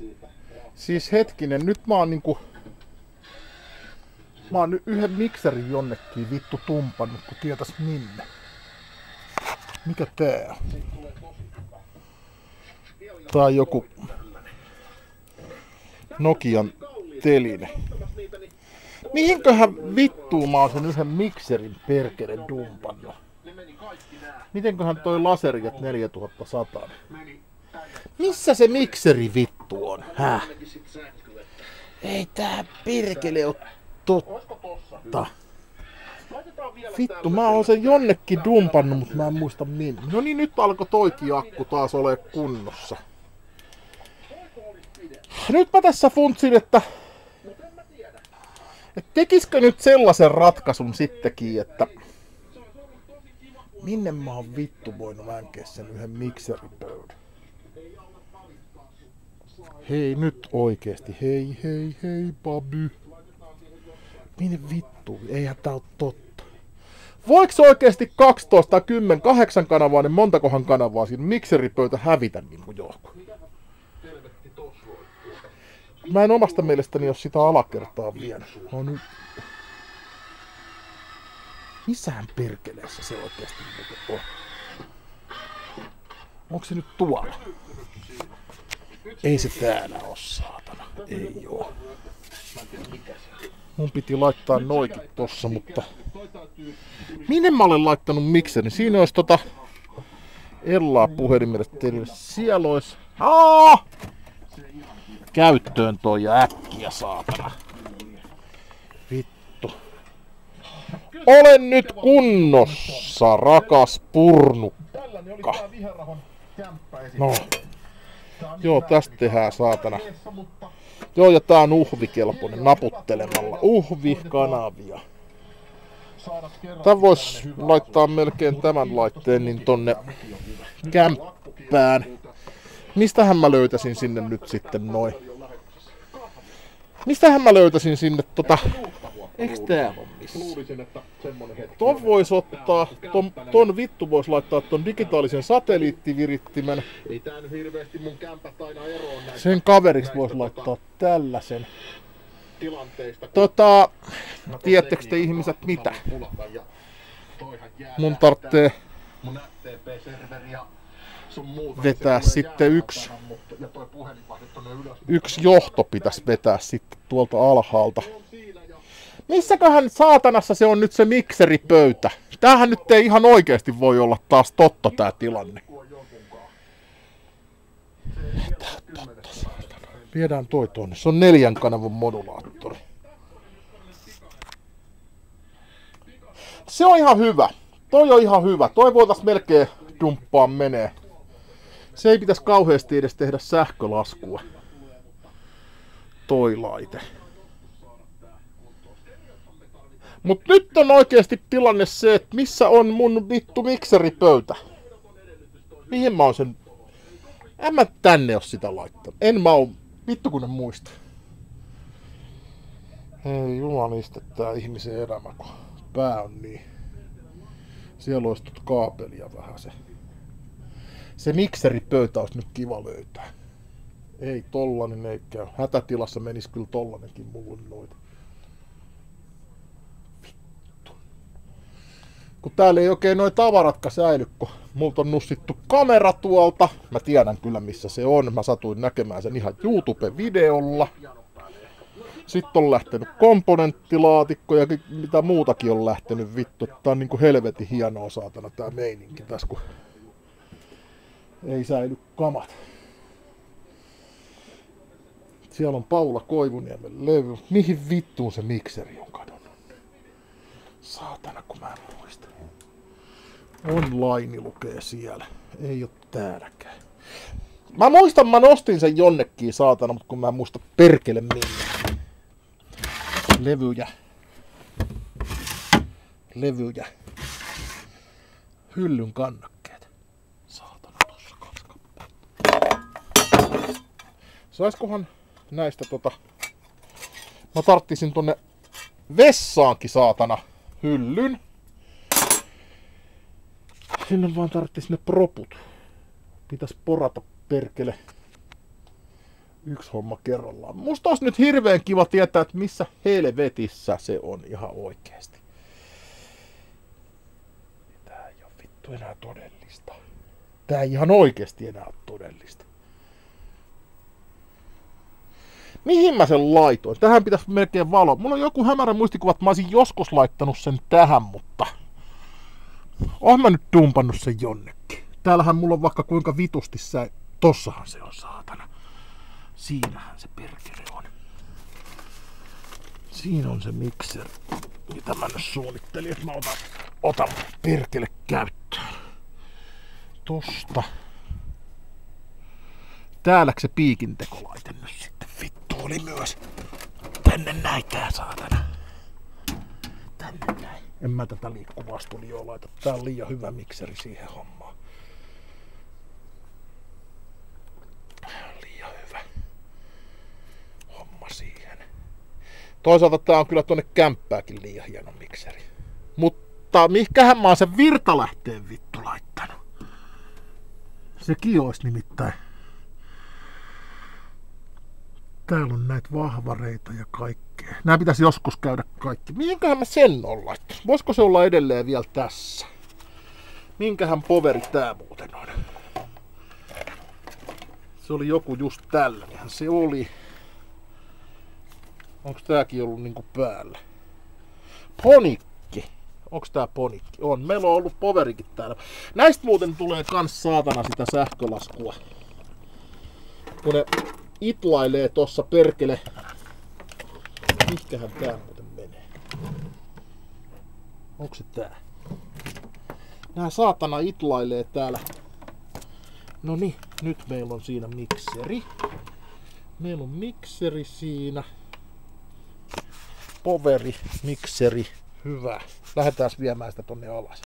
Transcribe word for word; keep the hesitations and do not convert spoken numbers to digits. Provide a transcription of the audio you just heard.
Siis hetkinen, nyt mä oon niinku... Mä oon nyt yhden mikserin jonnekin vittu tumpannut, kun tietäis minne. Mikä tää on? Tää on joku Nokian teline. Mihinköhän vittuun mä oon sen yhden mikserin perkele dumpannut? Mitenköhän toi Laserjet neljätuhatta sata? Missä se mikseri vittu on? Häh? Ei tää perkele oo totta. Vittu, mä oon sen jonnekin dumpannut, mutta mä en muista minne. No niin, nyt alkoi toikin akku taas ole kunnossa. Nyt mä tässä funtsin, että... Et tekisikö nyt sellaisen ratkaisun sittenkin, että... Minne mä oon vittu voinut vänkeä sen yhden mikseripöydän? Hei nyt oikeesti, hei hei hei baby. Minne vittu? Eihän tää oo totta. Voiko oikeesti kaksitoista, kymmenen, kahdeksan kanavainen, montakohan kanavaa siinä mikseripöytä hävitä niinku johonkin? Mä en omasta mielestäni oo sitä alakertaa vielä. No nyt. Missähän perkeleessä se oikeesti on? Onko se nyt tuolla? Ei se täällä oo, saatana. Ei oo. Mun piti laittaa noikin tossa, mutta... Minne mä olen laittanut mikserin? Siinä olisi tota... Ellaa puhelimelle teille. Siellä olisi... Aa! Käyttöön toi ja äkkiä, saatana. Vittu. Olen nyt kunnossa, rakas purnukka. No. Joo, tästä tehdään, saatana. Joo, ja tää on uhvikelpoinen naputtelemalla. Uhvi-kanavia. Tän vois laittaa melkein tämän laitteen niin tonne kämppään. Mistähän mä löytäisin sinne nyt sitten noin? Mistähän mä löytäisin sinne tota... Eiks täällä on missä? Ton vois ottaa, ton, ton vittu vois laittaa ton digitaalisen satelliittivirittimen. Sen kaveriksi vois laittaa tällaisen. Tota, tiedättekö te ihmiset mitä? Mun tarvitsee vetää sitten yksi, yksi johto pitäisi vetää sitten tuolta alhaalta. Missäköhän saatanassa se on nyt se mikseripöytä? Tämähän nyt ei ihan oikeesti voi olla taas totta tää tilanne. Tää on totta, saatana. Viedään toi tonne. Se on neljän kanavan modulaattori. Se on ihan hyvä. Toi on ihan hyvä. Toi voitais melkein dumppaa menee. Se ei pitäisi kauheasti edes tehdä sähkölaskua. Toi laite. Mut nyt on oikeesti tilanne se, että missä on mun vittu mikseripöytä. Mihin mä oon sen... En mä tänne oo sitä laittanut. En mä oo... Vittu kun en muista. Hei jumaliste tää ihmisen elämä, kun pää on niin... Siellä olisi tuota kaapelia vähän se. Se mikseripöytä olisi nyt kiva löytää. Ei tollanen ei käy. Hätätilassa menis kyllä tollanenkin mulle noita. Vittu. Kun täällä ei oikein noi tavaratkaan säily, kun multa on nussittu kamera tuolta. Mä tiedän kyllä missä se on. Mä satuin näkemään sen ihan YouTube-videolla. Sitten on lähtenyt komponenttilaatikko ja mitä muutakin on lähtenyt vittu. Tää on niinku helvetin hienoa saatana tää meininki tässä, kun ei säily kamat. Siellä on Paula Koivuniemen levy. Mihin vittuun se mikseri on kadonnut? Saatana kun mä en muista. Online lukee siellä. Ei oo täälläkään. Mä muistan, mä nostin sen jonnekin saatana, mutta kun mä en muista perkele minne. Levyjä. Levyjä. Hyllyn kannakkeet. Saatana, tossa kaksi kappaletta. Saiskohan näistä tota... Mä tarttisin tonne vessaankin saatana hyllyn. Sinne vaan tarttis ne proput. Pitäis porata perkele Yksi homma kerrallaan. Musta olisi nyt hirveän kiva tietää, että missä helvetissä se on ihan oikeesti. Tää ei oo vittu enää todellista. Tää ei ihan oikeesti enää ole todellista. Mihin mä sen laitoin? Tähän pitäisi melkein valo. Mulla on joku hämärä muistikuva, että mä olisin joskus laittanut sen tähän, mutta... Oon mä nyt dumpannut sen jonnekin. Täällähän mulla on vaikka kuinka vitusti sä... Tossahan se on, saatana. Siinähän se perkele on. Siinä on se mikseri, mitä mä nyt suunnittelin, että mä otan, otan perkele käyttöön. Tosta. Täälläkö se piikintekolaite nyt sitten vittu oli myös. Tänne näin tää saatana. Tänne näin. En mä tätä liikkuvaa studioa laita. Tää on liian hyvä mikseri siihen hommaan. Liian hyvä homma siihen. Toisaalta tää on kyllä tuonne kämppääkin liian hieno mikseri. Mutta mihkähän mä oon sen virtalähteen vittu laittanut? Sekin olisi nimittäin. Täällä on näitä vahvareita ja kaikkea. Nää pitäisi joskus käydä kaikki. Mihinkähän mä sen on laittanut? Voisiko se olla edelleen vielä tässä? Minkähän poveri tää muuten on? Se oli joku just tällainen. Se oli. Onks tääkin ollut niinku päällä? Ponikki. Onks tää ponikki? On. Meillä on ollut poverikin täällä. Näistä muuten tulee kans saatana sitä sähkölaskua. Kun ne itlailee tossa perkele. Mihkähän tää muuten menee? Onko se tää? Nää saatana itlailee täällä. No niin, nyt meillä on siinä mikseri. Meillä on mikseri siinä. Poveri, mikseri. Hyvä. Lähdetään viemään sitä tonne alas.